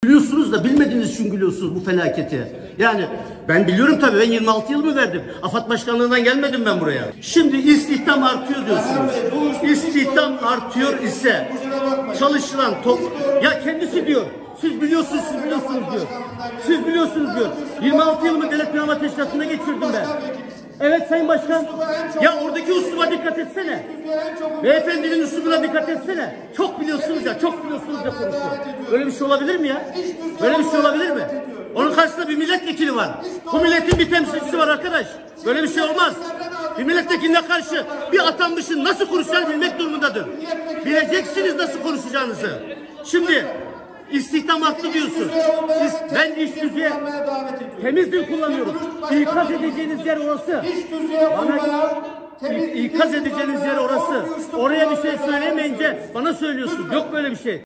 Biliyorsunuz da bilmediğiniz için gülüyorsunuz bu felaketi. Yani ben biliyorum tabii, ben 26 yıl mı verdim? AFAD Başkanlığı'ndan gelmedim ben buraya. Şimdi istihdam artıyor diyorsunuz. İstihdam artıyor ise çalışılan ya kendisi diyor. Siz biliyorsunuz diyor. Siz biliyorsunuz diyor. 26 yılımı devlet planlama teşkilatında geçirdim ben. Evet Sayın Başkan. Ya oradaki usluba dikkat etsene. Beyefendinin uslubuna dikkat etsene. Çok biliyorsunuz ya konuşuyor. Böyle bir şey olabilir mi ya? Böyle bir şey olabilir mi? Onun karşısında bir milletvekili var. Bu milletin bir temsilcisi var arkadaş. Böyle bir şey olmaz. Bir milletvekiline karşı bir atanmışın nasıl konuşacağını bilmek durumundadır. Bileceksiniz nasıl konuşacağınızı. Şimdi İstihdam arttı diyorsun. Ben iş düzeye temiz dil kullanıyorum. İkaz edeceğiniz yer orası. İkaz edeceğiniz yer orası. Oraya bir şey söyleyemeyince bana söylüyorsun. Yok böyle bir şey.